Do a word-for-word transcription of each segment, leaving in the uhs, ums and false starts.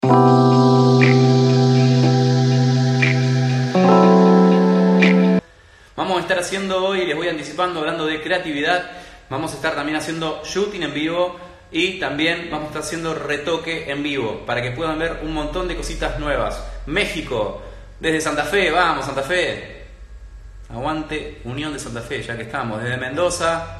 Vamos a estar haciendo hoy, les voy anticipando, hablando de creatividad, vamos a estar también haciendo shooting en vivo y también vamos a estar haciendo retoque en vivo para que puedan ver un montón de cositas nuevas. México, desde Santa Fe, vamos Santa Fe, aguante Unión de Santa Fe, ya que estamos, desde Mendoza.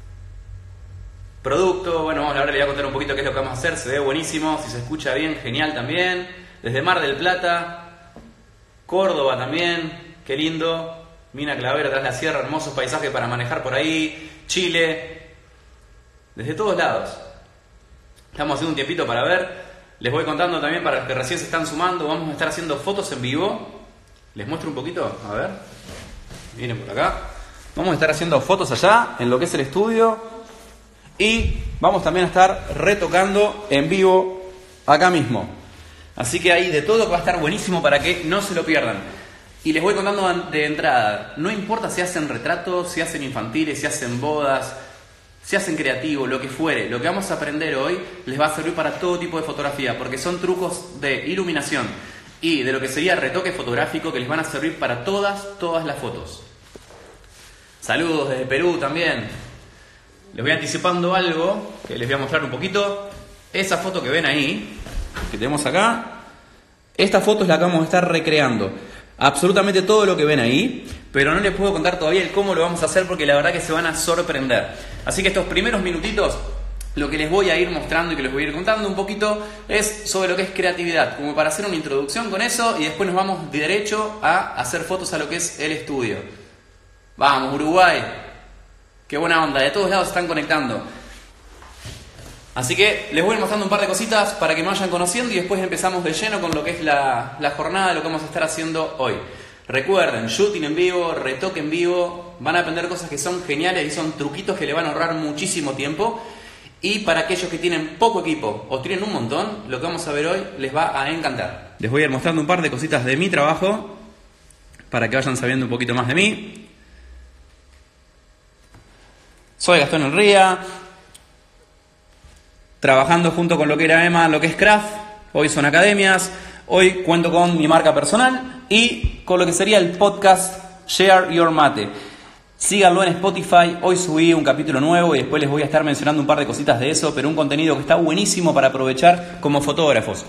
Producto, bueno, ahora les voy a contar un poquito qué es lo que vamos a hacer, se ve buenísimo, si se escucha bien, genial también. Desde Mar del Plata, Córdoba también, qué lindo. Mina Clavera, tras la sierra, hermosos paisajes para manejar por ahí. Chile, desde todos lados. Estamos haciendo un tiempito para ver. Les voy contando también para los que recién se están sumando. Vamos a estar haciendo fotos en vivo. Les muestro un poquito, a ver. Miren por acá. Vamos a estar haciendo fotos allá, en lo que es el estudio. Y vamos también a estar retocando en vivo acá mismo. Así que hay de todo que va a estar buenísimo para que no se lo pierdan. Y les voy contando de entrada, no importa si hacen retratos, si hacen infantiles, si hacen bodas, si hacen creativo, lo que fuere, lo que vamos a aprender hoy les va a servir para todo tipo de fotografía, porque son trucos de iluminación y de lo que sería retoque fotográfico que les van a servir para todas, todas las fotos. Saludos desde Perú también. Les voy anticipando algo que les voy a mostrar un poquito. Esa foto que ven ahí, que tenemos acá, esta foto es la que vamos a estar recreando. Absolutamente todo lo que ven ahí, pero no les puedo contar todavía el cómo lo vamos a hacer porque la verdad que se van a sorprender. Así que estos primeros minutitos, lo que les voy a ir mostrando y que les voy a ir contando un poquito es sobre lo que es creatividad, como para hacer una introducción con eso y después nos vamos de derecho a hacer fotos a lo que es el estudio. Vamos, Uruguay, qué buena onda, de todos lados se están conectando. Así que les voy a ir mostrando un par de cositas para que me vayan conociendo y después empezamos de lleno con lo que es la, la jornada de lo que vamos a estar haciendo hoy. Recuerden, shooting en vivo, retoque en vivo, van a aprender cosas que son geniales y son truquitos que le van a ahorrar muchísimo tiempo. Y para aquellos que tienen poco equipo o tienen un montón, lo que vamos a ver hoy les va a encantar. Les voy a ir mostrando un par de cositas de mi trabajo para que vayan sabiendo un poquito más de mí. Soy Gastón Enría, trabajando junto con lo que era Emma, lo que es Craft. Hoy son academias, hoy cuento con mi marca personal y con lo que sería el podcast Share Your Mate. Síganlo en Spotify, hoy subí un capítulo nuevo y después les voy a estar mencionando un par de cositas de eso, pero un contenido que está buenísimo para aprovechar como fotógrafos.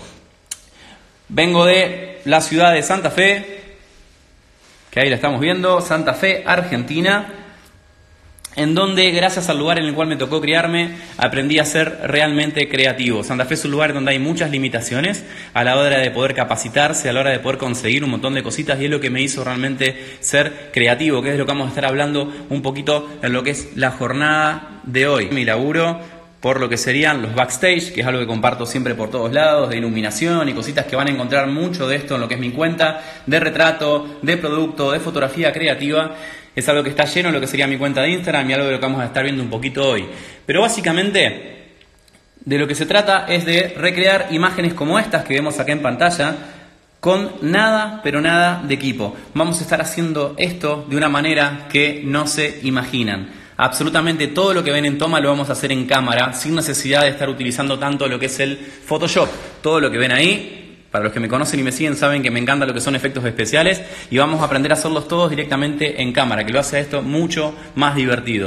Vengo de la ciudad de Santa Fe, que ahí la estamos viendo, Santa Fe, Argentina, en donde, gracias al lugar en el cual me tocó criarme, aprendí a ser realmente creativo. Santa Fe es un lugar donde hay muchas limitaciones a la hora de poder capacitarse, a la hora de poder conseguir un montón de cositas, y es lo que me hizo realmente ser creativo, que es lo que vamos a estar hablando un poquito en lo que es la jornada de hoy. Mi laburo por lo que serían los backstage, que es algo que comparto siempre por todos lados, de iluminación y cositas que van a encontrar mucho de esto en lo que es mi cuenta, de retrato, de producto, de fotografía creativa. Es algo que está lleno en lo que sería mi cuenta de Instagram y algo de lo que vamos a estar viendo un poquito hoy. Pero básicamente de lo que se trata es de recrear imágenes como estas que vemos acá en pantalla con nada, pero nada de equipo. Vamos a estar haciendo esto de una manera que no se imaginan. Absolutamente todo lo que ven en toma lo vamos a hacer en cámara, sin necesidad de estar utilizando tanto lo que es el Photoshop. Todo lo que ven ahí, para los que me conocen y me siguen, saben que me encanta lo que son efectos especiales y vamos a aprender a hacerlos todos directamente en cámara, que lo hace esto mucho más divertido.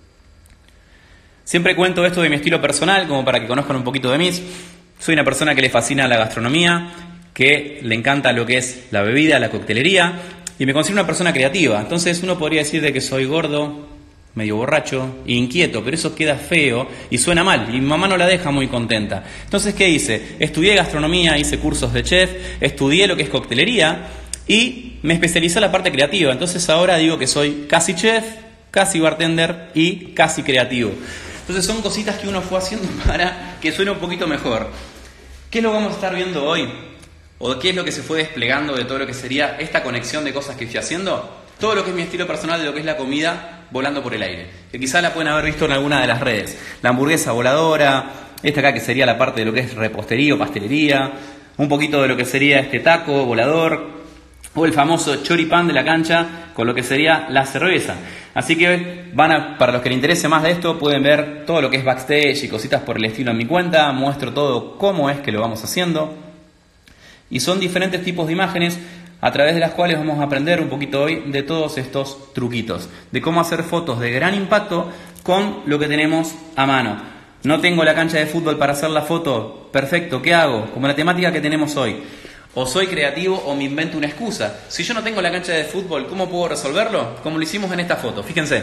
Siempre cuento esto de mi estilo personal, como para que conozcan un poquito de mí. Soy una persona que le fascina la gastronomía, que le encanta lo que es la bebida, la coctelería, y me considero una persona creativa. Entonces uno podría decir de que soy gordo, medio borracho, inquieto, pero eso queda feo y suena mal, y mi mamá no la deja muy contenta. Entonces, ¿qué hice? Estudié gastronomía, hice cursos de chef, estudié lo que es coctelería y me especialicé en la parte creativa. Entonces ahora digo que soy casi chef, casi bartender y casi creativo. Entonces son cositas que uno fue haciendo para que suene un poquito mejor. ¿Qué es lo que vamos a estar viendo hoy? ¿O qué es lo que se fue desplegando de todo lo que sería esta conexión de cosas que fui haciendo? Todo lo que es mi estilo personal de lo que es la comida volando por el aire, que quizá la pueden haber visto en alguna de las redes. La hamburguesa voladora, esta acá que sería la parte de lo que es repostería o pastelería, un poquito de lo que sería este taco volador, o el famoso choripán de la cancha con lo que sería la cerveza. Así que van a, para los que les interese más de esto, pueden ver todo lo que es backstage y cositas por el estilo en mi cuenta. Muestro todo cómo es que lo vamos haciendo. Y son diferentes tipos de imágenes a través de las cuales vamos a aprender un poquito hoy de todos estos truquitos, de cómo hacer fotos de gran impacto con lo que tenemos a mano. No tengo la cancha de fútbol para hacer la foto, perfecto, ¿qué hago? Como la temática que tenemos hoy. O soy creativo o me invento una excusa. Si yo no tengo la cancha de fútbol, ¿cómo puedo resolverlo? Como lo hicimos en esta foto, fíjense.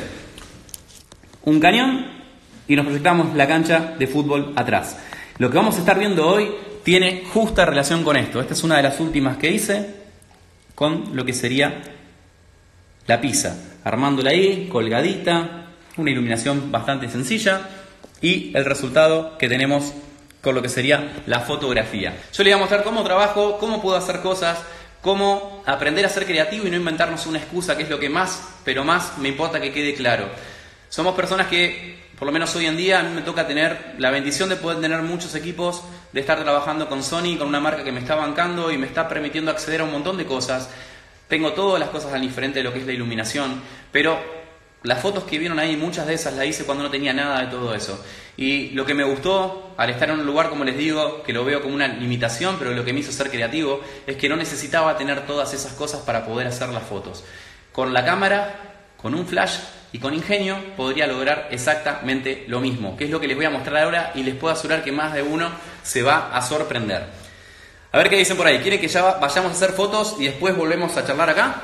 Un cañón y nos proyectamos la cancha de fútbol atrás. Lo que vamos a estar viendo hoy tiene justa relación con esto. Esta es una de las últimas que hice con lo que sería la pizza. Armándola ahí, colgadita, una iluminación bastante sencilla y el resultado que tenemos con lo que sería la fotografía. Yo les voy a mostrar cómo trabajo, cómo puedo hacer cosas, cómo aprender a ser creativo y no inventarnos una excusa, que es lo que más, pero más me importa que quede claro. Somos personas que, por lo menos hoy en día, a mí me toca tener la bendición de poder tener muchos equipos, de estar trabajando con Sony, con una marca que me está bancando y me está permitiendo acceder a un montón de cosas. Tengo todas las cosas al diferente de lo que es la iluminación, pero las fotos que vieron ahí, muchas de esas las hice cuando no tenía nada de todo eso. Y lo que me gustó, al estar en un lugar, como les digo, que lo veo como una limitación, pero lo que me hizo ser creativo, es que no necesitaba tener todas esas cosas para poder hacer las fotos. Con la cámara, con un flash y con ingenio, podría lograr exactamente lo mismo, que es lo que les voy a mostrar ahora y les puedo asegurar que más de uno se va a sorprender. A ver qué dicen por ahí. ¿Quieren que ya vayamos a hacer fotos y después volvemos a charlar acá?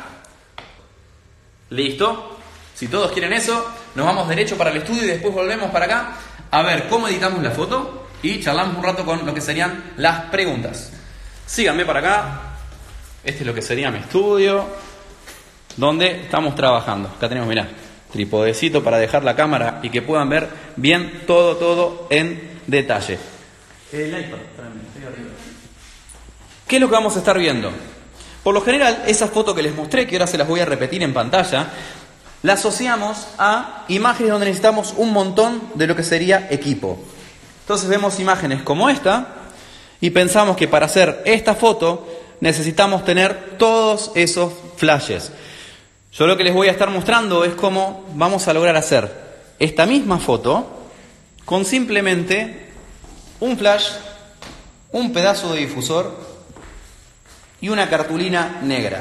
¿Listo? Si todos quieren eso, nos vamos derecho para el estudio y después volvemos para acá a ver cómo editamos la foto y charlamos un rato con lo que serían las preguntas. Síganme para acá. Este es lo que sería mi estudio, donde estamos trabajando. Acá tenemos, mirá, tripodecito para dejar la cámara y que puedan ver bien todo, todo en detalle. El iPad, estoy arriba. ¿Qué es lo que vamos a estar viendo? Por lo general, esa foto que les mostré, que ahora se las voy a repetir en pantalla, la asociamos a imágenes donde necesitamos un montón de lo que sería equipo. Entonces vemos imágenes como esta y pensamos que para hacer esta foto necesitamos tener todos esos flashes. Yo lo que les voy a estar mostrando es cómo vamos a lograr hacer esta misma foto con simplemente un flash, un pedazo de difusor y una cartulina negra.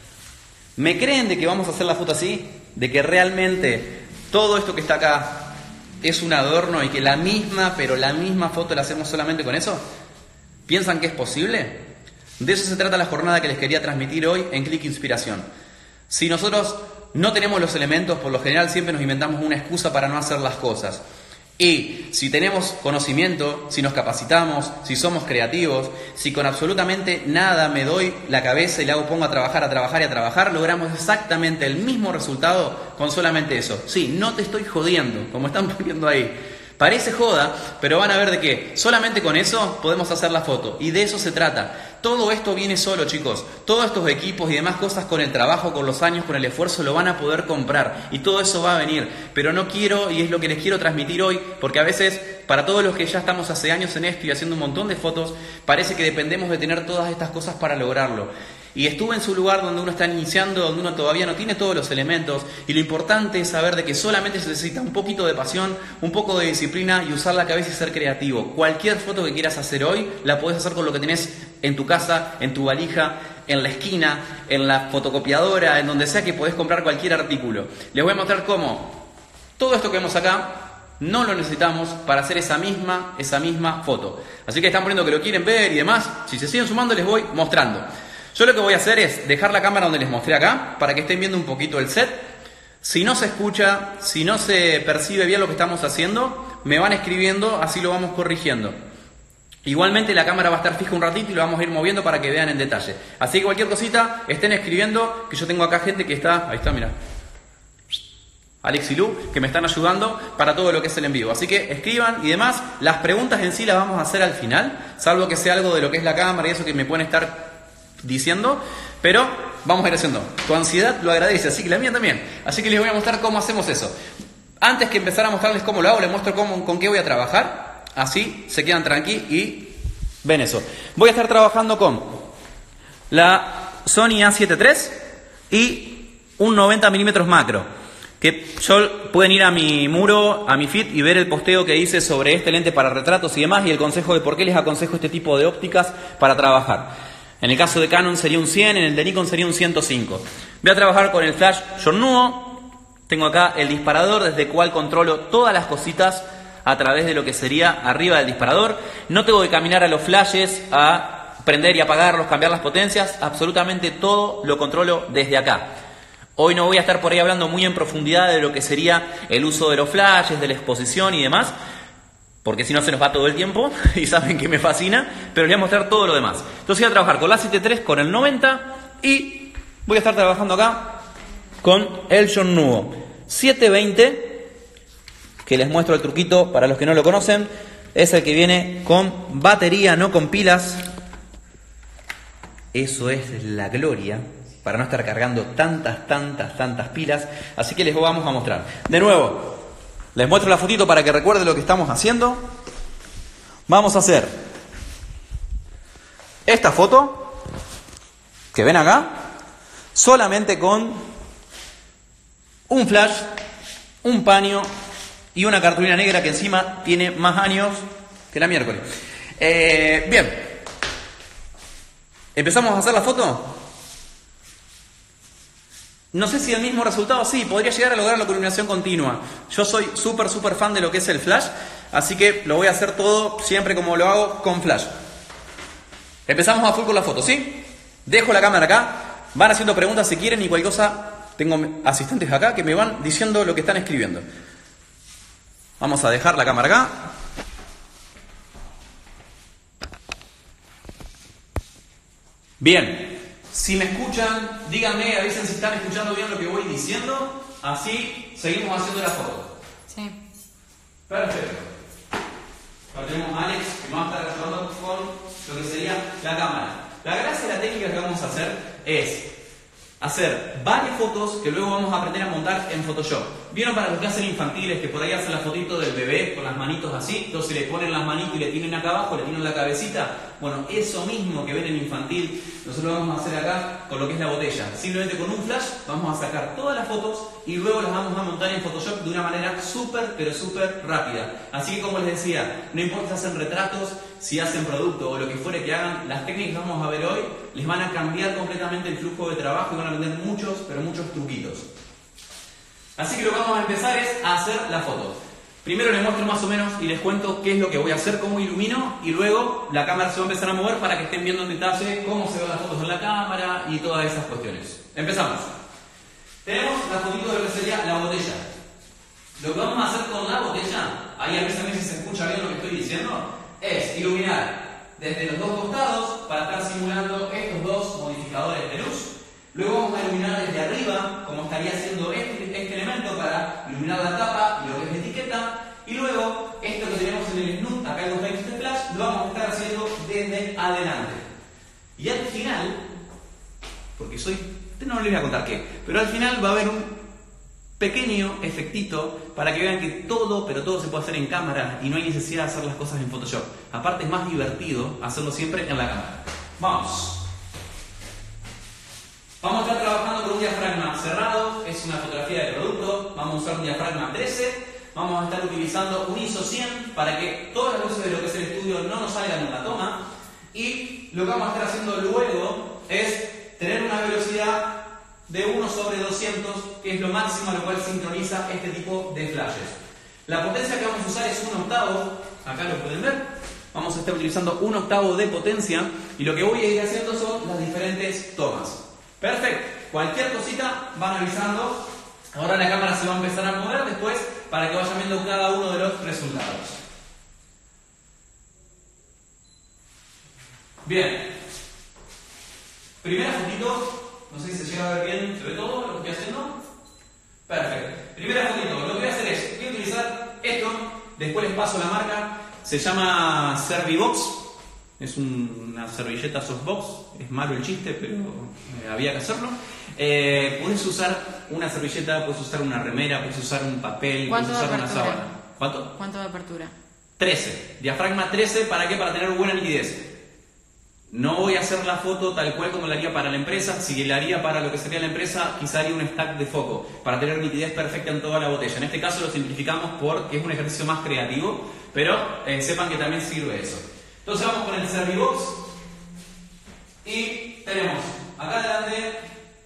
¿Me creen de que vamos a hacer la foto así? ¿De que realmente todo esto que está acá es un adorno y que la misma, pero la misma foto la hacemos solamente con eso? ¿Piensan que es posible? De eso se trata la jornada que les quería transmitir hoy en Click Inspiración. Si nosotros no tenemos los elementos, por lo general siempre nos inventamos una excusa para no hacer las cosas. Y si tenemos conocimiento, si nos capacitamos, si somos creativos, si con absolutamente nada me doy la cabeza y le hago pongo a trabajar, a trabajar y a trabajar, logramos exactamente el mismo resultado con solamente eso. Sí, no te estoy jodiendo, como están poniendo ahí. Parece joda, pero van a ver de que solamente con eso podemos hacer la foto. Y de eso se trata. Todo esto viene solo, chicos. Todos estos equipos y demás cosas con el trabajo, con los años, con el esfuerzo, lo van a poder comprar. Y todo eso va a venir. Pero no quiero, y es lo que les quiero transmitir hoy, porque a veces, para todos los que ya estamos hace años en esto y haciendo un montón de fotos, parece que dependemos de tener todas estas cosas para lograrlo. Y estuve en su lugar donde uno está iniciando, donde uno todavía no tiene todos los elementos, y lo importante es saber de que solamente se necesita un poquito de pasión, un poco de disciplina y usar la cabeza y ser creativo. Cualquier foto que quieras hacer hoy, la podés hacer con lo que tenés en tu casa, en tu valija, en la esquina, en la fotocopiadora, en donde sea que podés comprar cualquier artículo. Les voy a mostrar cómo todo esto que vemos acá no lo necesitamos para hacer esa misma, esa misma foto. Así que están poniendo que lo quieren ver y demás. Si se siguen sumando les voy mostrando. Yo lo que voy a hacer es dejar la cámara donde les mostré acá, para que estén viendo un poquito el set. Si no se escucha, si no se percibe bien lo que estamos haciendo, me van escribiendo, así lo vamos corrigiendo. Igualmente la cámara va a estar fija un ratito y lo vamos a ir moviendo para que vean en detalle. Así que cualquier cosita, estén escribiendo, que yo tengo acá gente que está, ahí está, mira, Alex y Lu, que me están ayudando para todo lo que es el en vivo. Así que escriban y demás. Las preguntas en sí las vamos a hacer al final, salvo que sea algo de lo que es la cámara y eso que me pueden estar diciendo, pero vamos a ir haciendo. Tu ansiedad lo agradece, así que la mía también. Así que les voy a mostrar cómo hacemos eso. Antes que empezar a mostrarles cómo lo hago, les muestro cómo, con qué voy a trabajar. Así se quedan tranquilos y ven eso. Voy a estar trabajando con la Sony A siete tres y un noventa milímetros macro, que yo pueden ir a mi muro, a mi feed y ver el posteo que hice sobre este lente para retratos y demás, y el consejo de por qué les aconsejo este tipo de ópticas para trabajar. En el caso de Canon sería un cien, en el de Nikon sería un ciento cinco. Voy a trabajar con el flash Yornuo. Tengo acá el disparador desde el cual controlo todas las cositas a través de lo que sería arriba del disparador. No tengo que caminar a los flashes a prender y apagarlos, cambiar las potencias. Absolutamente todo lo controlo desde acá. Hoy no voy a estar por ahí hablando muy en profundidad de lo que sería el uso de los flashes, de la exposición y demás, porque si no se nos va todo el tiempo y saben que me fascina, pero les voy a mostrar todo lo demás. Entonces voy a trabajar con la siete tres, con el noventa y voy a estar trabajando acá con el Yornuo siete veinte, que les muestro el truquito para los que no lo conocen. Es el que viene con batería, no con pilas. Eso es la gloria, para no estar cargando tantas, tantas, tantas pilas. Así que les vamos a mostrar. De nuevo, les muestro la fotito para que recuerden lo que estamos haciendo. Vamos a hacer esta foto que ven acá, solamente con un flash, un paño y una cartulina negra que encima tiene más años que la miércoles. Eh, bien, ¿empezamos a hacer la foto? No sé si el mismo resultado, sí, podría llegar a lograrlo con iluminación continua. Yo soy súper, súper fan de lo que es el flash, así que lo voy a hacer todo siempre como lo hago con flash. Empezamos a full con la foto, ¿sí? Dejo la cámara acá, van haciendo preguntas si quieren y cualquier cosa, tengo asistentes acá que me van diciendo lo que están escribiendo. Vamos a dejar la cámara acá. Bien. Si me escucan, díganme, avisen si están escuchando bien lo que voy diciendo. Así seguimos haciendo la foto. Sí. Perfecto. Ahora tenemos a Alex que nos va a estar ayudando con lo que sería la cámara. La gracia de la técnica que vamos a hacer es hacer varias fotos que luego vamos a aprender a montar en Photoshop. ¿Vieron para los que hacen infantiles que por ahí hacen la fotito del bebé con las manitos así? Entonces le ponen las manitos y le tienen acá abajo, le tienen la cabecita. Bueno, eso mismo que ven en infantil, nosotros vamos a hacer acá con lo que es la botella. Simplemente con un flash vamos a sacar todas las fotos y luego las vamos a montar en Photoshop de una manera súper, pero súper rápida. Así que como les decía, no importa si hacen retratos, si hacen producto o lo que fuere que hagan, las técnicas que vamos a ver hoy les van a cambiar completamente el flujo de trabajo y van a aprender muchos, pero muchos truquitos. Así que lo que vamos a empezar es a hacer la foto. Primero les muestro más o menos y les cuento qué es lo que voy a hacer, cómo ilumino, y luego la cámara se va a empezar a mover para que estén viendo en detalle cómo se ven las fotos en la cámara y todas esas cuestiones. Empezamos. Tenemos la fotito de lo que sería la botella. Lo que vamos a hacer con la botella, ahí a veces a veces se escucha bien lo que estoy diciendo, es iluminar desde los dos costados para estar simulando estos dos modificadores de luz. Luego vamos a iluminar desde arriba, como estaría haciendo este, este elemento para iluminar la tapa y lo que es la etiqueta. Y luego, esto que tenemos en el snoot, acá en los frames de flash, lo vamos a estar haciendo desde adelante. Y al final, porque soy, no les voy a contar qué, pero al final va a haber un pequeño efectito para que vean que todo, pero todo se puede hacer en cámara y no hay necesidad de hacer las cosas en Photoshop. Aparte es más divertido hacerlo siempre en la cámara. Vamos. Vamos a estar trabajando con un diafragma cerrado, es una fotografía de producto, vamos a usar un diafragma trece, vamos a estar utilizando un I S O cien para que todas las luces de lo que es el estudio no nos salgan en la toma, y lo que vamos a estar haciendo luego es tener una velocidad de uno sobre doscientos, que es lo máximo a lo cual sincroniza este tipo de flashes. La potencia que vamos a usar es un octavo, acá lo pueden ver, vamos a estar utilizando un octavo de potencia, y lo que voy a ir haciendo son las diferentes tomas. Perfecto, cualquier cosita van avisando. Ahora la cámara se va a empezar a mover después para que vayan viendo cada uno de los resultados. Bien, primera fotito, no sé si se llega a ver bien, ¿se ve todo lo que estoy haciendo? Perfecto, primera fotito, lo que voy a hacer es, voy a utilizar esto, después les paso la marca, se llama Servibox. Es un, una servilleta softbox, es malo el chiste, pero eh, había que hacerlo. Eh, puedes usar una servilleta, puedes usar una remera, puedes usar un papel, puedes usar una sábana. ¿Cuánto? ¿Cuánto de apertura? trece. Diafragma trece, ¿para qué? Para tener buena nitidez. No voy a hacer la foto tal cual como la haría para la empresa. Si la haría para lo que sería la empresa, quizá haría un stack de foco para tener nitidez perfecta en toda la botella. En este caso lo simplificamos porque es un ejercicio más creativo, pero eh, sepan que también sirve eso. Entonces vamos con el Servibox y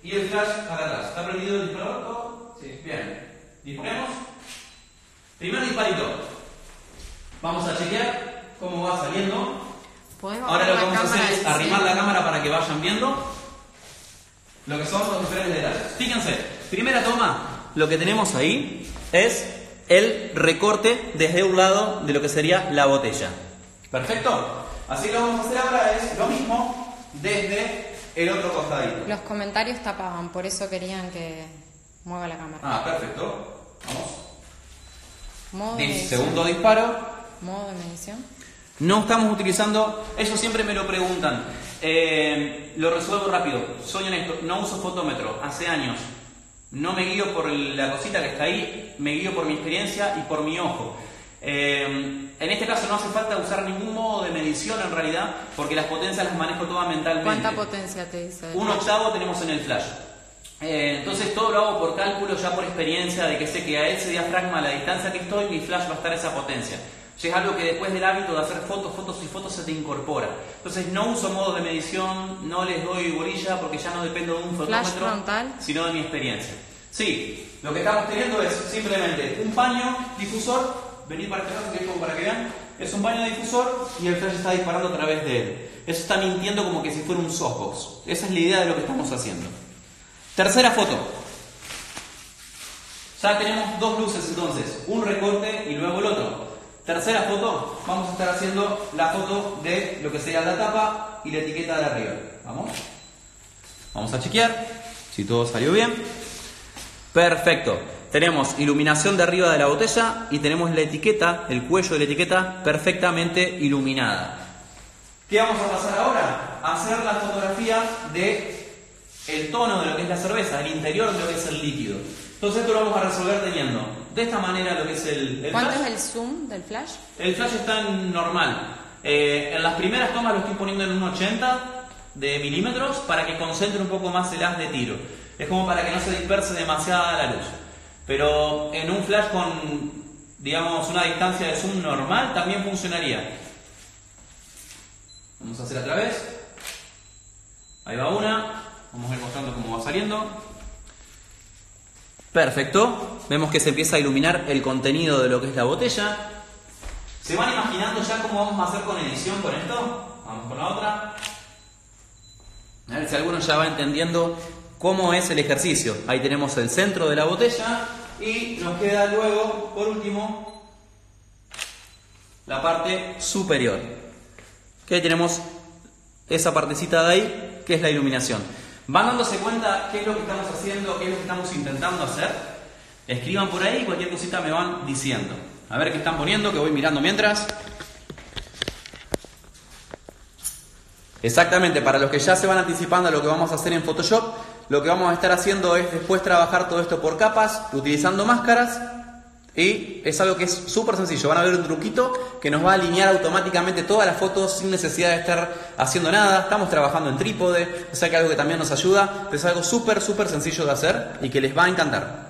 y el flash acá atrás. ¿Está prendido el disparador todo? Sí. Bien. Disponemos. Primer disparito. Vamos a chequear cómo va saliendo. Ahora lo que vamos a hacer es arrimar la cámara para que vayan viendo lo que son los diferentes detalles. Fíjense, primera toma, lo que tenemos ahí es el recorte desde un lado de lo que sería la botella. ¿Perfecto? Así que lo que vamos a hacer ahora es lo mismo desde el otro costadito. Los comentarios tapaban, por eso querían que mueva la cámara. Ah, perfecto. Vamos. Modo de medición. Segundo disparo. Modo de medición. No estamos utilizando, eso siempre me lo preguntan, eh, lo resuelvo rápido, soy honesto, no uso fotómetro, hace años, no me guío por la cosita que está ahí, me guío por mi experiencia y por mi ojo. Eh, en este caso no hace falta usar ningún modo de medición en realidad, porque las potencias las manejo todas mentalmente. ¿Cuánta potencia te dice? Un octavo tenemos en el flash. Eh, entonces todo lo hago por cálculo, ya por experiencia, de que sé que a ese diafragma, a la distancia que estoy, mi flash va a estar a esa potencia. Es algo que después del hábito de hacer fotos, fotos y fotos se te incorpora. Entonces no uso modos de medición, no les doy bolilla porque ya no dependo de un fotómetro, sino de mi experiencia. Sí, lo que estamos teniendo es simplemente un paño difusor, venid para este lado, que es como para que vean, es un paño difusor y el flash está disparando a través de él. Eso está mintiendo como que si fuera un softbox. Esa es la idea de lo que estamos haciendo. Tercera foto. Ya tenemos dos luces entonces, un recorte y luego el otro. Tercera foto, vamos a estar haciendo la foto de lo que sería la tapa y la etiqueta de arriba. Vamos. Vamos a chequear si todo salió bien. Perfecto. Tenemos iluminación de arriba de la botella y tenemos la etiqueta, el cuello de la etiqueta perfectamente iluminada. ¿Qué vamos a pasar ahora? A hacer la fotografía de el tono de lo que es la cerveza, el interior de lo que es el líquido. Entonces esto lo vamos a resolver teniendo de esta manera lo que es el, el ¿Cuánto flash. es el zoom del flash? El flash está en normal. Eh, en las primeras tomas lo estoy poniendo en un ochenta de milímetros para que concentre un poco más el haz de tiro. Es como para que no se disperse demasiada la luz. Pero en un flash con, digamos, una distancia de zoom normal también funcionaría. Vamos a hacer otra vez. Ahí va una. Vamos a ir mostrando cómo va saliendo. Perfecto, vemos que se empieza a iluminar el contenido de lo que es la botella. ¿Se van imaginando ya cómo vamos a hacer con edición con esto? Vamos con la otra. A ver si alguno ya va entendiendo cómo es el ejercicio. Ahí tenemos el centro de la botella y nos queda luego, por último, la parte superior. Que ahí tenemos esa partecita de ahí, que es la iluminación. ¿Van dándose cuenta qué es lo que estamos haciendo, qué es lo que estamos intentando hacer? Escriban por ahí, cualquier cosita me van diciendo. A ver qué están poniendo, que voy mirando mientras. Exactamente, para los que ya se van anticipando a lo que vamos a hacer en Photoshop, lo que vamos a estar haciendo es después trabajar todo esto por capas, utilizando máscaras. Y es algo que es súper sencillo. Van a ver un truquito que nos va a alinear automáticamente todas las fotos sin necesidad de estar haciendo nada. Estamos trabajando en trípode, o sea que algo que también nos ayuda. Pero es algo súper, súper sencillo de hacer y que les va a encantar.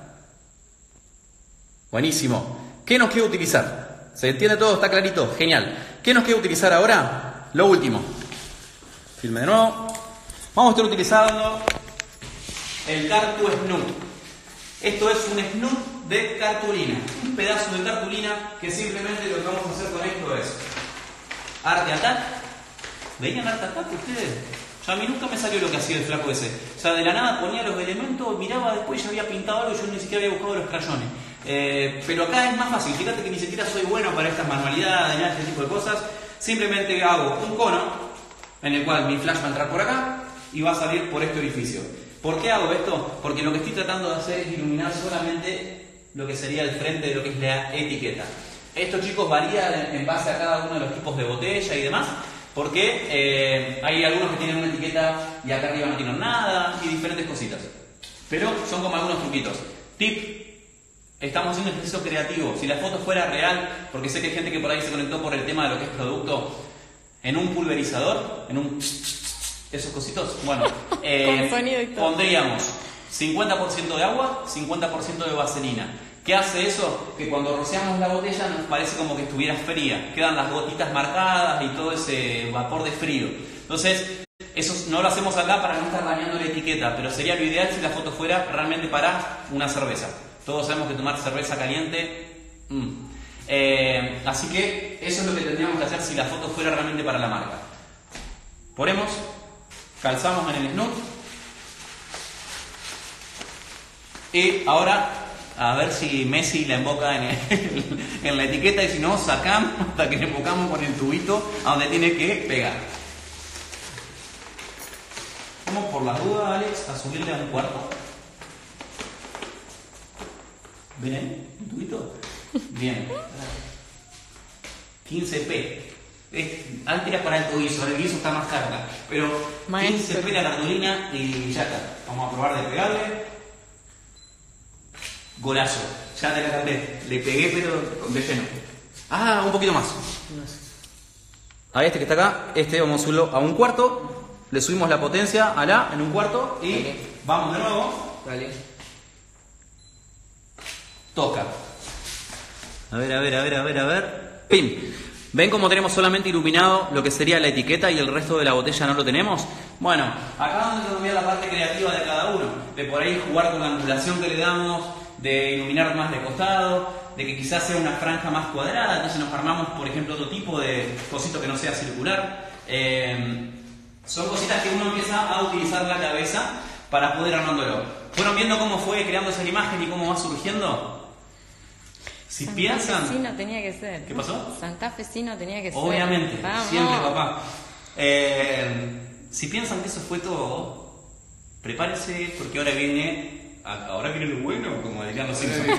Buenísimo. ¿Qué nos quiere utilizar? ¿Se entiende todo? ¿Está clarito? Genial. ¿Qué nos quiere utilizar ahora? Lo último. Filme de nuevo. Vamos a estar utilizando el Cartu Snoot. Esto es un snoot de cartulina, un pedazo de cartulina que simplemente lo que vamos a hacer con esto es Art Attack. ¿Veían Art Attack ustedes? Ya a mí nunca me salió lo que hacía el flaco ese. O sea, de la nada ponía los elementos, miraba después y ya había pintado algo y yo ni siquiera había buscado los crayones. Eh, pero acá es más fácil, fíjate que ni siquiera soy bueno para estas manualidades, ni este tipo de cosas. Simplemente hago un cono en el cual mi flash va a entrar por acá y va a salir por este orificio. ¿Por qué hago esto? Porque lo que estoy tratando de hacer es iluminar solamente lo que sería el frente de lo que es la etiqueta. Esto, chicos, varía en base a cada uno de los tipos de botella y demás, porque eh, hay algunos que tienen una etiqueta y acá arriba no tienen nada y diferentes cositas. Pero son como algunos truquitos. Tip, estamos haciendo un ejercicio creativo. Si la foto fuera real, porque sé que hay gente que por ahí se conectó por el tema de lo que es producto, en un pulverizador, en un... esos cositos, bueno, eh, pondríamos cincuenta por ciento de agua, cincuenta por ciento de vaselina. ¿Qué hace eso? Que cuando rociamos la botella nos parece como que estuviera fría. Quedan las gotitas marcadas y todo ese vapor de frío. Entonces, eso no lo hacemos acá para no estar dañando la etiqueta, pero sería lo ideal si la foto fuera realmente para una cerveza. Todos sabemos que tomar cerveza caliente... Mmm. Eh, así que eso es lo que tendríamos que hacer si la foto fuera realmente para la marca. Ponemos, calzamos en el snoot y ahora a ver si Messi la emboca en, el, en la etiqueta, y si no, sacamos hasta que le embocamos con el tubito a donde tiene que pegar. Vamos por las dudas, Alex, a subirle a un cuarto. ¿Ven ahí? ¿Un tubito? Bien. quince p. Es, antes era para alto guiso, ahora el guiso está más carga. Pero Maestro. quince p la cartulina y ya está. Vamos a probar de pegarle. Golazo. Ya te la canté. Le pegué pero de lleno. Ah, un poquito más. A este que está acá, este vamos a subirlo a un cuarto. Le subimos la potencia a la en un cuarto y okay. Vamos de nuevo. Dale. Toca. A ver, a ver, a ver, a ver, a ver. ¡Pim! ¿Ven cómo tenemos solamente iluminado lo que sería la etiqueta y el resto de la botella no lo tenemos? Bueno, acá donde cambiar la parte creativa de cada uno. De por ahí jugar con la angulación que le damos, de iluminar más de costado, de que quizás sea una franja más cuadrada, entonces nos armamos, por ejemplo, otro tipo de cosito que no sea circular. Eh, son cositas que uno empieza a utilizar la cabeza para poder armándolo. ¿Fueron viendo cómo fue creando esa imagen y cómo va surgiendo? Si Santa piensan... Fecino tenía que ser. ¿Qué pasó? Santa Fecino tenía que ser. Obviamente, Vamos. siempre, papá. Eh, si piensan que eso fue todo, prepárense porque ahora viene... Ahora viene lo bueno, como dirían los Simpsons.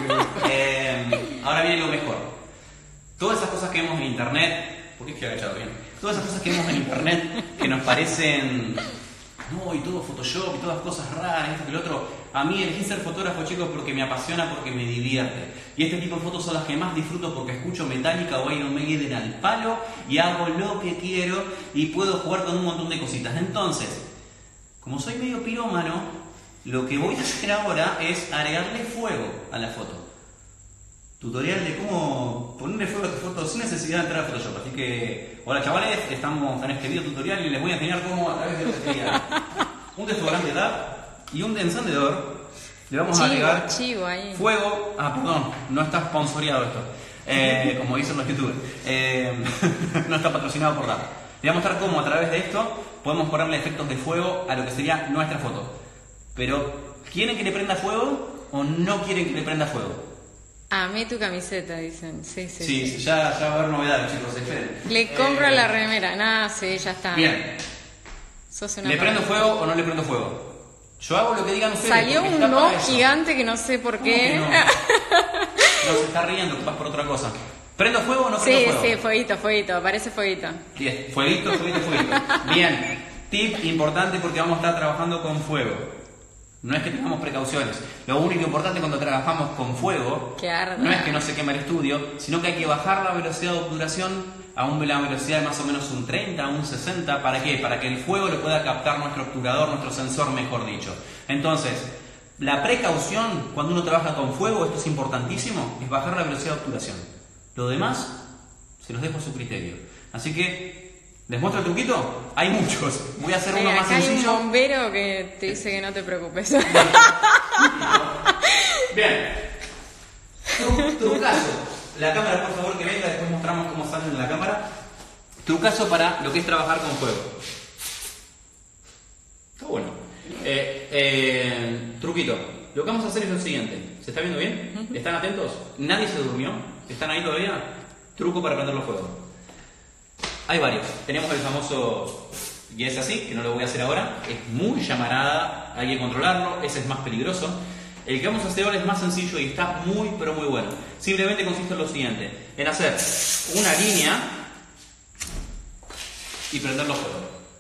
eh, ahora viene lo mejor. Todas esas cosas que vemos en internet... ¿Por qué es que agachado bien? Todas esas cosas que vemos en internet que nos parecen... No, y todo Photoshop y todas cosas raras, esto y lo otro. A mí elegí ser fotógrafo, chicos, porque me apasiona, porque me divierte. Y este tipo de fotos son las que más disfruto porque escucho Metallica o Iron Maiden al palo y hago lo que quiero y puedo jugar con un montón de cositas. Entonces, como soy medio pirómano, lo que voy a hacer ahora es agregarle fuego a la foto. Tutorial de cómo ponerle fuego a tu foto sin necesidad de entrar a Photoshop. Así que, hola chavales, estamos en este video tutorial y les voy a enseñar cómo a través de lo que sería un desodorante D A B y un encendedor le vamos chivo, a agregar chivo ahí. fuego. Ah, perdón, no está sponsoreado esto, eh, como dicen los youtubers. Eh, no está patrocinado por D A B. Le vamos a mostrar cómo a través de esto podemos ponerle efectos de fuego a lo que sería nuestra foto. Pero, ¿quieren que le prenda fuego o no quieren que le prenda fuego? Amé tu camiseta, dicen. Sí, sí. Sí, sí. Ya, ya va a haber novedades, chicos, esperen. Le compro eh, la remera. Nada, sí, ya está. Bien. Sos una ¿Le prendo fuego o no le prendo fuego? Yo hago lo que digan ustedes. Salió un no gigante que no sé por qué. No? No, se está riendo, vas por otra cosa. ¿Prendo fuego o no prendo sí, fuego? Sí, sí, fueguito, fueguito. Parece fueguito. Bien, fueguito, fueguito, fueguito. Bien. Tip importante porque vamos a estar trabajando con fuego. No es que tengamos precauciones. Lo único importante cuando trabajamos con fuego no es que no se queme el estudio, sino que hay que bajar la velocidad de obturación a una velocidad de más o menos un treinta, un sesenta. ¿Para qué? Para que el fuego lo pueda captar nuestro obturador, nuestro sensor, mejor dicho. Entonces, la precaución cuando uno trabaja con fuego, esto es importantísimo, es bajar la velocidad de obturación. Lo demás, se los dejo a su criterio. Así que... ¿les muestro el truquito? Hay muchos. Voy a hacer Mira, uno más acá sencillo. Hay un bombero que te dice que no te preocupes. Bien. Tru trucazo. La cámara, por favor, que venga. Después mostramos cómo salen en la cámara. Trucazo para lo que es trabajar con fuego. Está bueno. Eh, eh, truquito. Lo que vamos a hacer es lo siguiente. ¿Se está viendo bien? ¿Están atentos? ¿Nadie se durmió? ¿Están ahí todavía? Truco para prender los fuegos. Hay varios. Tenemos el famoso, y es así, que no lo voy a hacer ahora, es muy llamarada, hay que controlarlo, ese es más peligroso. El que vamos a hacer ahora es más sencillo y está muy, pero muy bueno. Simplemente consiste en lo siguiente, en hacer una línea y prenderlo fuego.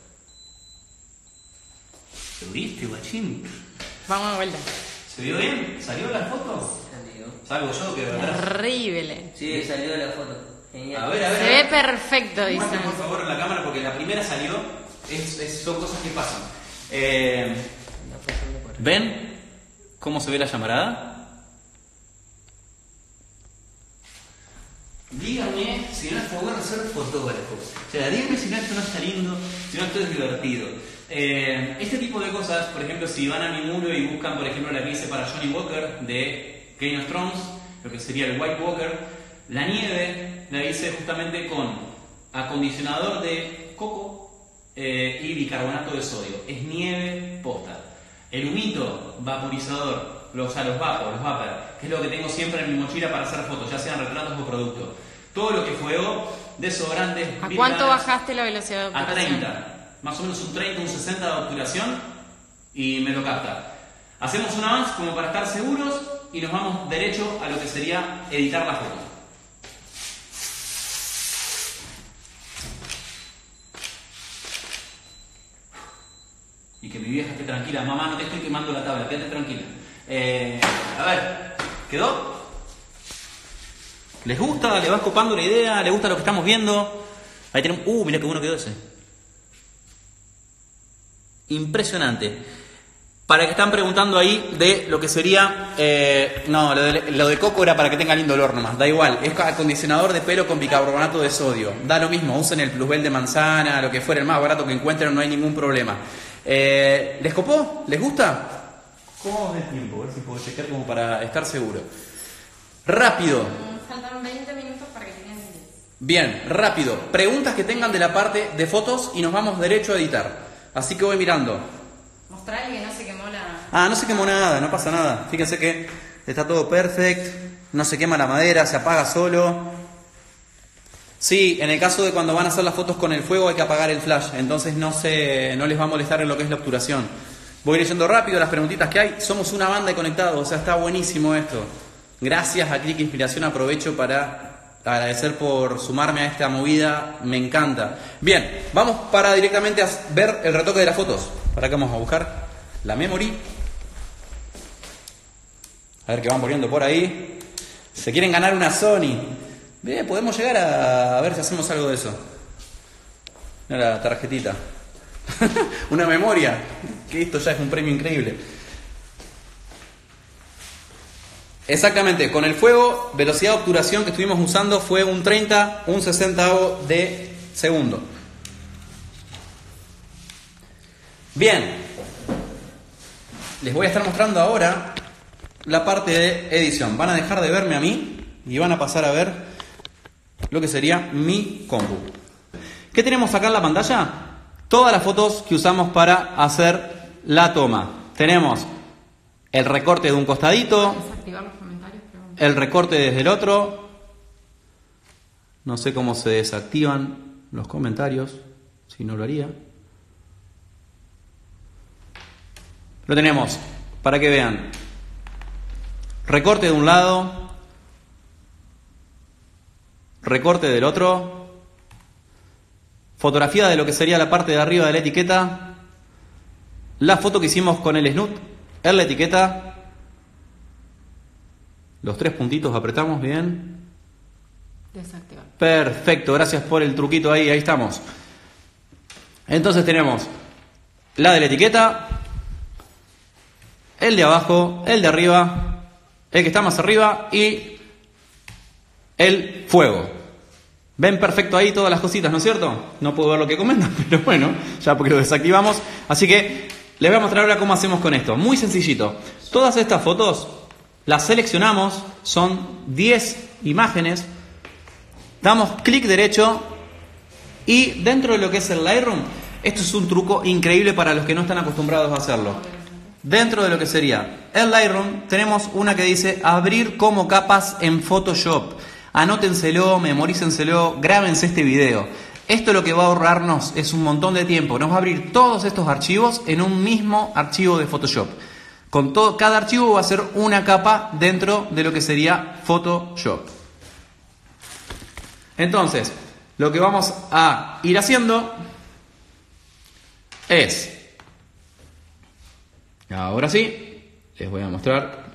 ¿Lo viste, guachín? Vamos de vuelta. ¿Se vio bien? ¿Salió la foto? Salió. Salgo yo que de verdad. Terrible. Sí, salió la foto. Genial. A ver, a ver. Se a ver. ve perfecto, dicen. Muestra, por favor, en la cámara porque la primera salió. Es, es, son cosas que pasan. Eh, ¿Ven cómo se ve la llamarada? Díganme si no está bueno ser fotógrafo. O sea, díganme si no esto no está lindo, si no esto es divertido. Eh, este tipo de cosas, por ejemplo, si van a mi muro y buscan, por ejemplo, la que hice para Johnny Walker de Game of Thrones, lo que sería el White Walker, la nieve la hice justamente con acondicionador de coco eh, y bicarbonato de sodio. Es nieve posta. El humito vaporizador, los, o sea, los vapor, los vapor, que es lo que tengo siempre en mi mochila para hacer fotos, ya sean retratos o productos. Todo lo que fuego, desodorantes. ¿A cuánto bajaste la velocidad de A obturación? treinta. Más o menos un treinta, un sesenta de obturación y me lo capta. Hacemos un avance como para estar seguros y nos vamos derecho a lo que sería editar la foto. Y que mi vieja esté tranquila. Mamá, no te estoy quemando la tabla, quédate tranquila. Eh, a ver, ¿quedó? ¿Les gusta? ¿Les va copando la idea? ¿Les gusta lo que estamos viendo? Ahí tenemos... Uh, mirá qué bueno quedó ese. Impresionante. Para que están preguntando ahí de lo que sería... Eh, no, lo de, lo de coco era para que tenga lindo olor nomás. Da igual. Es acondicionador de pelo con bicarbonato de sodio. Da lo mismo. Usen el plusbel de manzana, lo que fuera, el más barato que encuentren, no hay ningún problema. Eh, ¿Les copó? ¿Les gusta? ¿Cómo vamos de tiempo? A ver si puedo chequear como para estar seguro. Rápido. Faltan veinte minutos para que tengan diez. Bien, rápido. Preguntas que tengan de la parte de fotos y nos vamos derecho a editar. Así que voy mirando. Mostrale que no se quemó la... Ah, no se quemó nada, no pasa nada. Fíjense que está todo perfecto. No se quema la madera, se apaga solo. Sí, en el caso de cuando van a hacer las fotos con el fuego hay que apagar el flash. Entonces no, se, no les va a molestar en lo que es la obturación. Voy leyendo rápido las preguntitas que hay. Somos una banda de conectados, o sea, está buenísimo esto. Gracias a Click Inspiración, aprovecho para agradecer por sumarme a esta movida, me encanta. Bien, vamos para directamente a ver el retoque de las fotos. Para acá vamos a buscar la memory. A ver qué van poniendo por ahí. Se quieren ganar una Sony. Bien, podemos llegar a, a ver si hacemos algo de eso. Mira la tarjetita. Una memoria. Que esto ya es un premio increíble. Exactamente, con el fuego, velocidad de obturación que estuvimos usando fue un treinta, un sesentavo de segundo. Bien, les voy a estar mostrando ahora la parte de edición. Van a dejar de verme a mí y van a pasar a ver lo que sería mi compu. ¿Qué tenemos acá en la pantalla? Todas las fotos que usamos para hacer la toma. Tenemos el recorte de un costadito, Desactivar los comentarios, pero... el recorte desde el otro. No sé cómo se desactivan los comentarios, si no lo haría. Lo tenemos, para que vean. Recorte de un lado, recorte del otro, fotografía de lo que sería la parte de arriba de la etiqueta, la foto que hicimos con el snoot en la etiqueta, los tres puntitos apretamos bien. Desactivar. Perfecto, gracias por el truquito ahí, ahí estamos. Entonces tenemos la de la etiqueta, el de abajo, el de arriba, el que está más arriba y el fuego. Ven perfecto ahí todas las cositas, ¿no es cierto? No puedo ver lo que comentan, pero bueno, ya porque lo desactivamos. Así que les voy a mostrar ahora cómo hacemos con esto. Muy sencillito. Todas estas fotos las seleccionamos, son diez imágenes. Damos clic derecho y dentro de lo que es el Lightroom, esto es un truco increíble para los que no están acostumbrados a hacerlo. Dentro de lo que sería el Lightroom tenemos una que dice abrir como capas en Photoshop. Anótenselo, memorícenselo, grábense este video. Esto lo que va a ahorrarnos es un montón de tiempo. Nos va a abrir todos estos archivos en un mismo archivo de Photoshop. Con todo, cada archivo va a ser una capa dentro de lo que sería Photoshop. Entonces, lo que vamos a ir haciendo es... Ahora sí, les voy a mostrar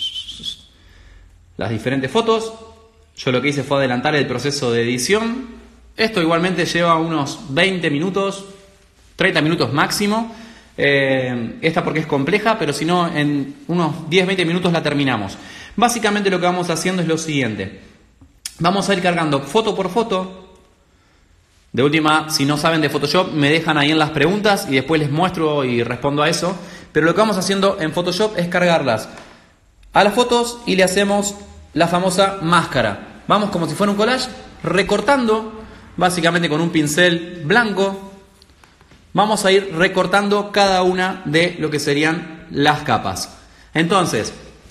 las diferentes fotos. Yo lo que hice fue adelantar el proceso de edición. Esto igualmente lleva unos veinte minutos, treinta minutos máximo. Eh, esta porque es compleja, pero si no, en unos diez a veinte minutos la terminamos. Básicamente lo que vamos haciendo es lo siguiente. Vamos a ir cargando foto por foto De última, si no saben de Photoshop, me dejan ahí en las preguntas y después les muestro y respondo a eso. Pero lo que vamos haciendo en Photoshop es cargarlas a las fotos y le hacemos la famosa máscara. Vamos como si fuera un collage, recortando, básicamente con un pincel blanco. Vamos a ir recortando cada una de lo que serían las capas. Entonces,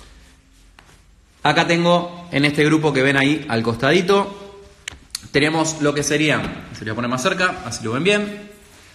acá tengo en este grupo que ven ahí al costadito, tenemos lo que serían, se lo voy a poner más cerca, así lo ven bien.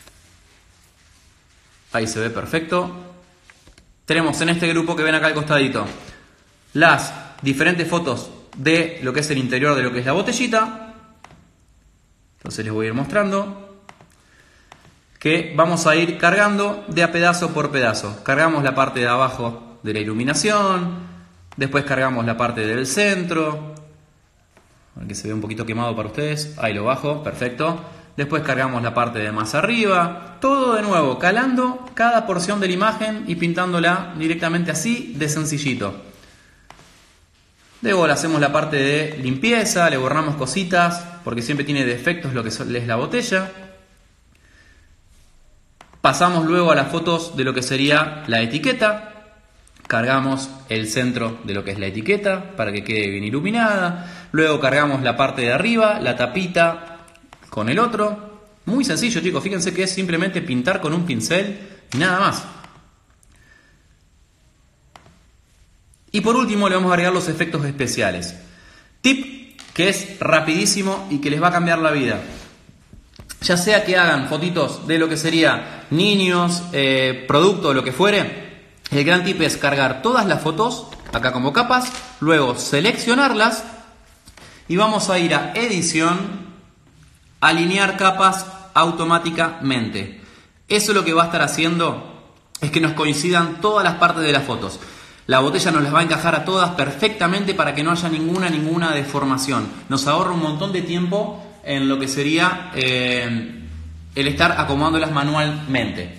Ahí se ve perfecto. Tenemos en este grupo que ven acá al costadito las diferentes fotos de lo que es el interior de lo que es la botellita. Entonces les voy a ir mostrando que vamos a ir cargando de a pedazo por pedazo. Cargamos la parte de abajo de la iluminación, después cargamos la parte del centro, que se ve un poquito quemado para ustedes, ahí lo bajo, perfecto. Después cargamos la parte de más arriba, todo de nuevo, calando cada porción de la imagen y pintándola directamente así, de sencillito. Luego le hacemos la parte de limpieza, le borramos cositas, porque siempre tiene defectos lo que es la botella. Pasamos luego a las fotos de lo que sería la etiqueta. Cargamos el centro de lo que es la etiqueta para que quede bien iluminada. Luego cargamos la parte de arriba, la tapita con el otro. Muy sencillo, chicos. Fíjense que es simplemente pintar con un pincel y nada más. Y por último le vamos a agregar los efectos especiales. Tip que es rapidísimo y que les va a cambiar la vida. Ya sea que hagan fotitos de lo que sería niños, eh, producto o lo que fuere. El gran tip es cargar todas las fotos, acá como capas, luego seleccionarlas y vamos a ir a edición, alinear capas automáticamente. Eso lo que va a estar haciendo es que nos coincidan todas las partes de las fotos. La botella nos las va a encajar a todas perfectamente para que no haya ninguna, ninguna deformación. Nos ahorra un montón de tiempo en lo que sería eh, el estar acomodándolas manualmente.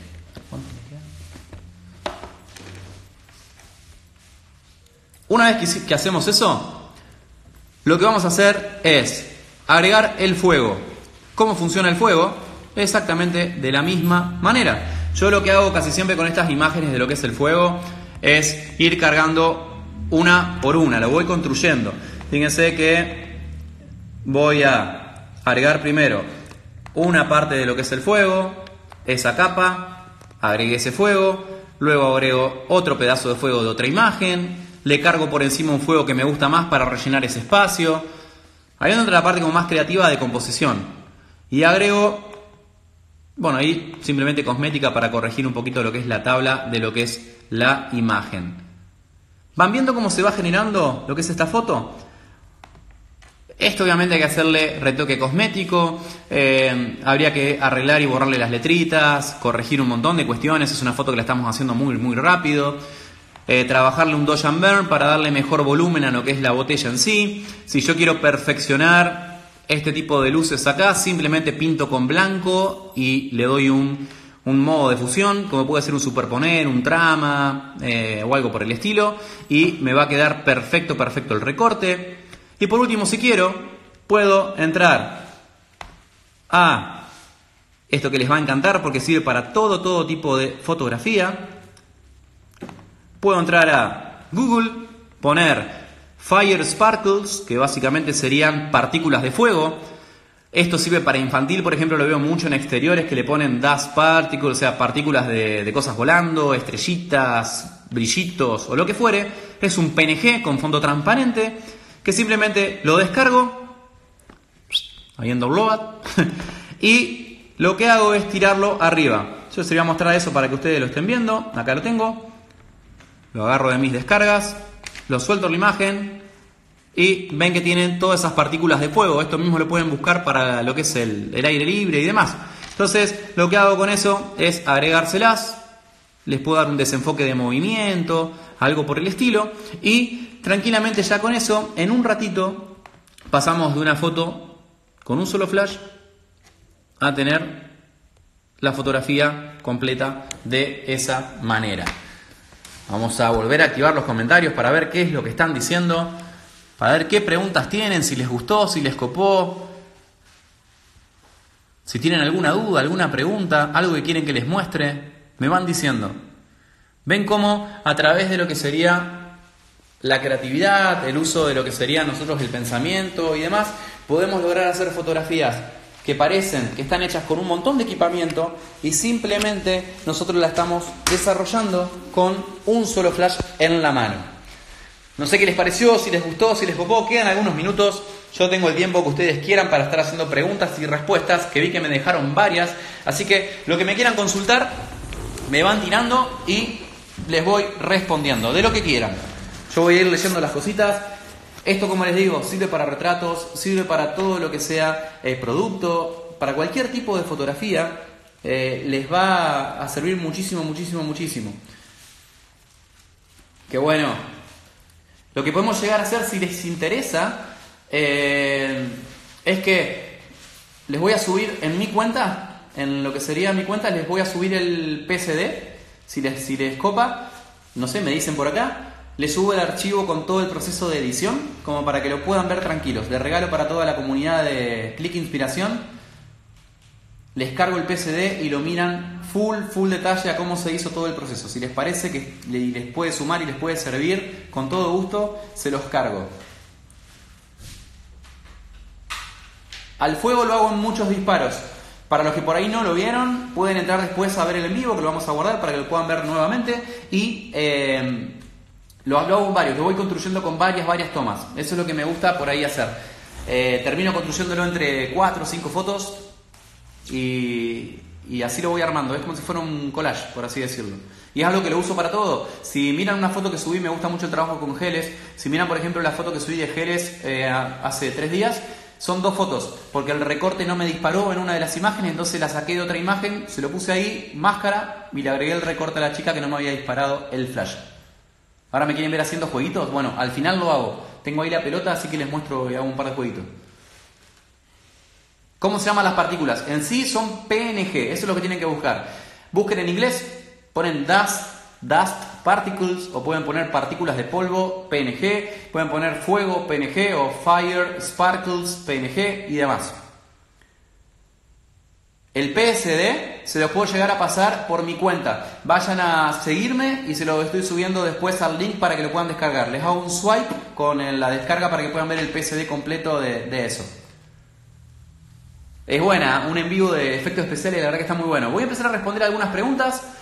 Una vez que, que hacemos eso, lo que vamos a hacer es agregar el fuego. ¿Cómo funciona el fuego? Exactamente de la misma manera. Yo lo que hago casi siempre con estas imágenes de lo que es el fuego es ir cargando una por una, lo voy construyendo. Fíjense que voy a agregar primero una parte de lo que es el fuego, esa capa, agregué ese fuego, luego agrego otro pedazo de fuego de otra imagen. Le cargo por encima un fuego que me gusta más para rellenar ese espacio. Ahí entra la parte como más creativa de composición. Y agrego, bueno, ahí simplemente cosmética para corregir un poquito lo que es la tabla de lo que es la imagen. ¿Van viendo cómo se va generando lo que es esta foto? Esto obviamente hay que hacerle retoque cosmético, eh, habría que arreglar y borrarle las letritas, corregir un montón de cuestiones. Es una foto que la estamos haciendo muy, muy rápido. Eh, trabajarle un dodge and burn para darle mejor volumen a lo que es la botella en sí. Si yo quiero perfeccionar este tipo de luces acá, simplemente pinto con blanco y le doy un, un modo de fusión, como puede ser un superponer, un trama eh, o algo por el estilo, y me va a quedar perfecto, perfecto el recorte. Y por último, si quiero, puedo entrar a esto que les va a encantar porque sirve para todo, todo tipo de fotografía. Puedo entrar a Google, poner Fire Sparkles, que básicamente serían partículas de fuego. Esto sirve para infantil, por ejemplo, lo veo mucho en exteriores que le ponen dust particles, o sea, partículas de, de cosas volando, estrellitas, brillitos o lo que fuere. Es un P N G con fondo transparente que simplemente lo descargo, ahí en Download, y lo que hago es tirarlo arriba. Yo les voy a mostrar eso para que ustedes lo estén viendo. Acá lo tengo. Lo agarro de mis descargas, lo suelto en la imagen y ven que tienen todas esas partículas de fuego. Esto mismo lo pueden buscar para lo que es el, el aire libre y demás. Entonces lo que hago con eso es agregárselas, les puedo dar un desenfoque de movimiento, algo por el estilo, y tranquilamente ya con eso, en un ratito, pasamos de una foto con un solo flash a tener la fotografía completa de esa manera. Vamos a volver a activar los comentarios para ver qué es lo que están diciendo, para ver qué preguntas tienen, si les gustó, si les copó. Si tienen alguna duda, alguna pregunta, algo que quieren que les muestre, me van diciendo. Ven cómo a través de lo que sería la creatividad, el uso de lo que sería nosotros el pensamiento y demás, podemos lograr hacer fotografías que parecen que están hechas con un montón de equipamiento y simplemente nosotros la estamos desarrollando con un solo flash en la mano. No sé qué les pareció, si les gustó, si les copó, quedan algunos minutos. Yo tengo el tiempo que ustedes quieran para estar haciendo preguntas y respuestas, que vi que me dejaron varias. Así que lo que me quieran consultar, me van tirando y les voy respondiendo, de lo que quieran. Yo voy a ir leyendo las cositas. Esto, como les digo, sirve para retratos, sirve para todo lo que sea eh, producto, para cualquier tipo de fotografía. Eh, les va a servir muchísimo, muchísimo, muchísimo. Que bueno, lo que podemos llegar a hacer, si les interesa, eh, es que les voy a subir en mi cuenta, en lo que sería mi cuenta, les voy a subir el P S D, si les, si les copa, no sé, me dicen por acá. Les subo el archivo con todo el proceso de edición, como para que lo puedan ver tranquilos. De regalo para toda la comunidad de Click Inspiración. Les cargo el P S D y lo miran full, full detalle a cómo se hizo todo el proceso. Si les parece que les puede sumar y les puede servir, con todo gusto, se los cargo. Al fuego lo hago en muchos disparos. Para los que por ahí no lo vieron, pueden entrar después a ver el en vivo, que lo vamos a guardar para que lo puedan ver nuevamente. Y... Eh, Lo hago en varios, lo voy construyendo con varias, varias tomas. Eso es lo que me gusta por ahí hacer. Eh, termino construyéndolo entre cuatro o cinco fotos y, y así lo voy armando. Es como si fuera un collage, por así decirlo. Y es algo que lo uso para todo. Si miran una foto que subí, me gusta mucho el trabajo con geles. Si miran, por ejemplo, la foto que subí de geles eh, hace tres días, son dos fotos. Porque el recorte no me disparó en una de las imágenes, entonces la saqué de otra imagen, se lo puse ahí, máscara, y le agregué el recorte a la chica que no me había disparado el flash. Ahora me quieren ver haciendo jueguitos. Bueno, al final lo hago. Tengo ahí la pelota, así que les muestro y hago un par de jueguitos. ¿Cómo se llaman las partículas? En sí son P N G. Eso es lo que tienen que buscar. Busquen en inglés, ponen dust, dust particles, o pueden poner partículas de polvo, P N G. Pueden poner fuego, P N G, o fire, sparkles, P N G y demás. El P S D se los puedo llegar a pasar por mi cuenta. Vayan a seguirme y se lo estoy subiendo después al link para que lo puedan descargar. Les hago un swipe con la descarga para que puedan ver el P S D completo de, de eso. Es buena, un en vivo de efectos especiales, la verdad que está muy bueno. Voy a empezar a responder algunas preguntas.